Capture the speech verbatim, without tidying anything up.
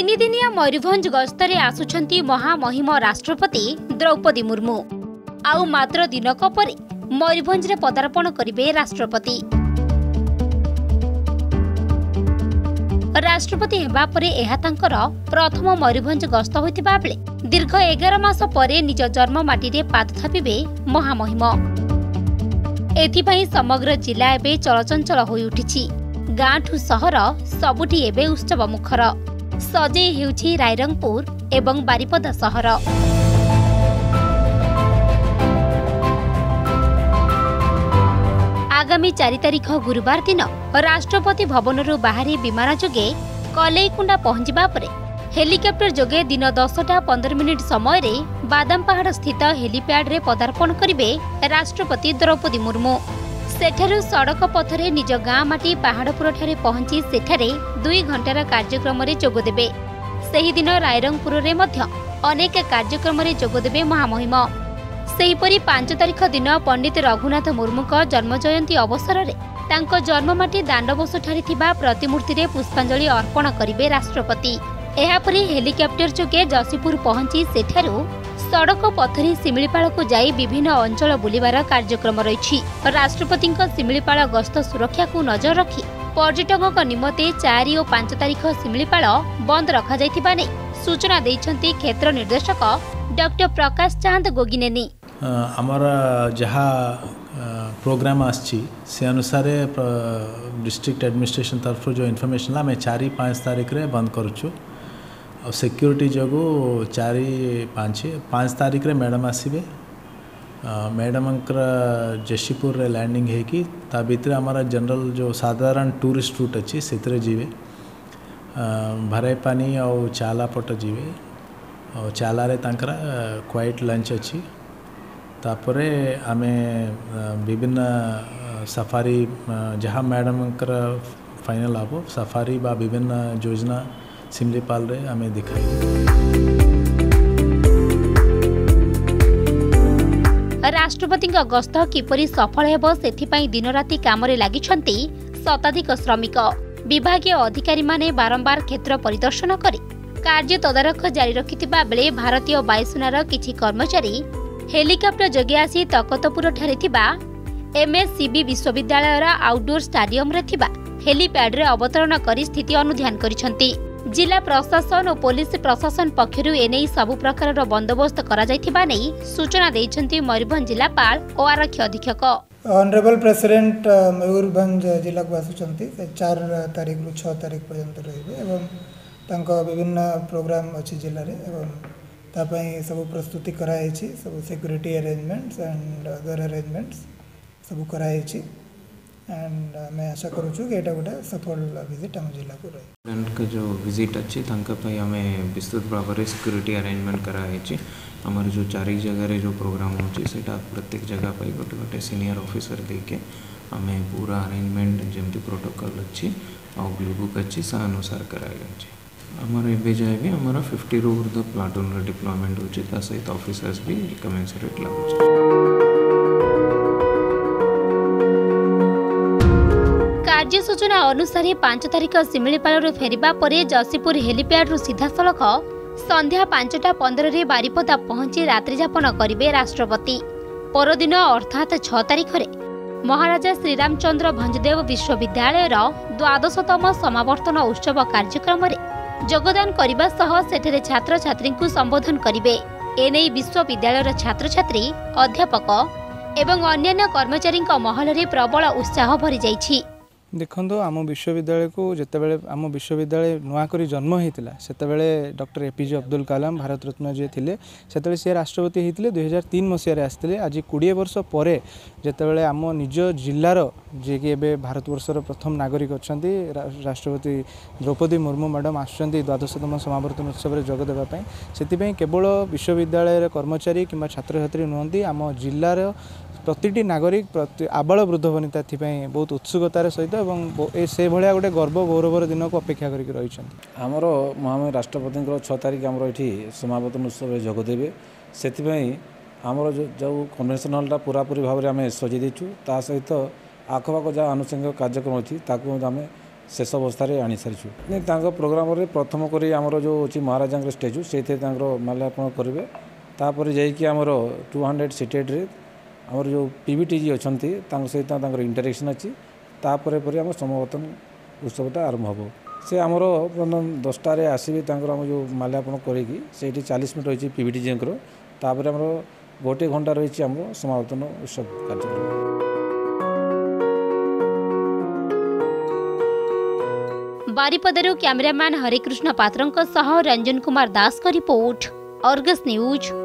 तीन दिनिया मयूरभंज गस्तरे आसुछंती महामहिम राष्ट्रपति द्रौपदी मुर्मू। आउ मात्र दिनक परे मयूरभंज रे पदार्पण करिवे राष्ट्रपति। राष्ट्रपति हेबा परे एहा तांकर प्रथम मयूरभंज गस्त होइतिबा बेले दीर्घ एगार मास परे निज जन्म माटी रे पाद थापिबे महामहिम। एथिपई समग्र जिला एबे चलचंचल होई उठिछि। गाँठू सहर सबुठी एबे उत्सव मुखर सजेई हेउछि रायरंगपुर एवं बारिपदा सहर। आगामी चार तारिख गुरुवार दिन राष्ट्रपति भवनरू बाहरी विमान जोगे कलेईकुंडा पहुंचबा परे हेलिकॉप्टर जोगे दिन दसटा पंद्रह मिनिट समय रे बादामपहाड़ स्थित हेलीपैड रे पदार्पण करिवे राष्ट्रपति द्रौपदी मुर्मू। सेठारु सड़क पथरे निज गाँ माटी पहाड़पुर ठारे पहुंची सेठारे दुई घंटार कार्यक्रम रे जोग देबे। सेही दिन रायरंगपुर रे मध्य अनेक कार्यक्रम रे जोग देबे महामहिम। सेहीपरि पांच तारिख दिन पंडित रघुनाथ मुर्मू का जन्म जयंती अवसर रे तांको जन्ममाटी दांडबस ठारे थिबा प्रतिमूर्ति रे पुष्पांजलि अर्पण करिवे राष्ट्रपति। एहापरि हेलिकॉप्टर जोगे जसीपुर पहुंची सेठारु सड़क पथरी सिमिलीपाल को जाई विभिन्न अंचल बुलिबार कार्यक्रम रही। राष्ट्रपति सिमिलीपाल गस्त सुरक्षा को नजर रखी पर्यटकों निमते चार और पांच तारिख सिमिलीपाल बंद रखा जाइथिबा नै सूचना दैछंती क्षेत्र निर्देशक डॉक्टर प्रकाश चांद गोगिनेनी। हमारा जहाँ प्रोग्राम आछि से अनुसार डिस्ट्रिक्ट एडमिनिस्ट्रेशन तरफ जो इनफॉरमेशन आम चार पाँच तारिख रे बंद करूँ और सिक्योरिटी जो चार पाँच पाँच तारिख रे मैडम आसबे। मैडम जशीपुर रे लैंडिंग है कि ता भीतर हमारा जनरल जो साधारण टूरिस्ट रूट अच्छी से जीवे भराईपानी और चाला पट जीवे और चाला रे तांकरा क्वाइट लंच अच्छी। तापरे आमे विभिन्न सफारी जहाँ मैडम फाइनल हम सफारी बा विभिन्न योजना सिमलीपाल रे आमे दिखाई। राष्ट्रपति गस्त किपरि सफल हेबो सेथिपई दिन राति कामरे लागिछंती शताधिक श्रमिक। विभागीय अधिकारी माने बारंबार क्षेत्र परिदर्शन करी कार्य तदारख जारी रखिथिबा बेले भारतीय वायुसेनार किछि कर्मचारी हेलिकॉप्टर जोगे आसी तकतपुर ठारे थिबा एमएससीबी विश्वविद्यालयर आउटडोर स्टाडियम रे थिबा हेलीपैड रे अवतरण करी स्थिति अनुध्यान करिसंती। जिला प्रशासन और पुलिस प्रशासन पक्षरु एनै सबु प्रकार बंदोबस्त करा जाइथिबा नै सूचना दैछंती मयूरभंज जिलापाल और आरक्षी अधीक्षक। ऑनरेबल प्रेसिडेंट मयूरभंज जिला को आसुचंती चार तारिख रु छह तारिख पर्यंत रहिबे एवं तांको विभिन्न प्रोग्राम अछि जिल्ला रे एवं तापई सब प्रस्तुति कराई छी सब security arrangements and other arrangements सब कराई छी एंड मैं आशा करूँ कि एटा गोटे सफल विजिट आम जिला को रही। का जो विजिट अच्छी हमें विस्तृत भाव में सिक्योरिटी अरेंजमेंट कराई आमर जो चार जगह जो प्रोग्राम होची सेटा प्रत्येक जगह पर गोटे गोटे सीनियर ऑफिसर देके आम पूरा अरेंजमेंट जमती प्रोटोकॉल अच्छी और ब्लू बुक अच्छी से अनुसार कराई। आमर एवं जाए भी आमर फिफ्टी रु ऊर्ध प्लाटून डिप्लॉयमेंट होची ता सहित ऑफिसर्स भी कमेंसरेट लागुच। कार्य सूचना अनुसार पांच तारिख सिमिलीपाल फेरिबा परे जसीपुर हेलीपैड रु सीधा सड़क संध्या पांचटा पंद्रह रे बारिपदा पहुंची रात्रि यापन करिवे राष्ट्रपति। परदिन अर्थात छह तारिख रे महाराजा श्रीरामचंद्र भंजदेव विश्वविद्यालय द्वादशतम समावर्तन उत्सव कार्यक्रम रे योगदान करने सह सेठरे छात्र छात्री को संबोधन करिवे। एने विश्वविद्यालय छात्र छात्री अध्यापक एवं अन्य कर्मचारी महल रे प्रबल उत्साह भरी जाइछि। देखो आम विश्वविद्यालय को जितेबाला आम विश्वविद्यालय नुआकरी जन्म होता से डॉक्टर एपीजे अब्दुल कलाम भारत रत्न जी थे से सी राष्ट्रपति होते दुई हजार तीन मसीह आसते आज कोड़े वर्ष पर जितेबाला आम निज जिलार जी कि भारत वर्षर प्रथम नागरिक अच्छा राष्ट्रपति द्रौपदी मुर्मू मैडम आसुँच द्वादशतम समावर्तन उत्सव में जोग देवाई से केवल विश्वविद्यालय कर्मचारी कि छात्र छात्री नुहति आम जिलार प्रतिटी नागरिक प्रति आबाल वृद्ध वनिता बहुत उत्सुकतार सहित से भाया गोटे गर्व गौरवर दिन को अपेक्षा कर आमर महामहिम राष्ट्रपति छः तारिख आमर ये समावर्तन उत्सव जोगदेवे से आमर जो जो कन्वेंशन हॉलटा पूरापूरी भाव में आम सजे देचु ता सहित आखपाख जहाँ आनुषंगिक कार्यक्रम अच्छी आम शेष अवस्था आनी सारी प्रोग्राम प्रथम कर आमर जो अच्छी महाराजा स्टेच्यू से माल्यार्पण करेंगे तापर जामर टू हंड्रेड सीटेड्रे आमर जो पीवीटी जी अच्छा सहित इंटरेक्शन अच्छी तापर पर आम समावर्तन उत्सवटा आरंभ हम से आमर दसटार आसबे आम जो माल्यार्पण करी चालीस मिनट रही पीवीटी जी तापर आम गोटे घंटा रही आम समावर्तन उत्सव कार्यक्रम। बारिपदारू कैमरामैन हरिकृष्ण पात्रंक सह रंजन कुमार दास का रिपोर्ट अर्गस न्यूज।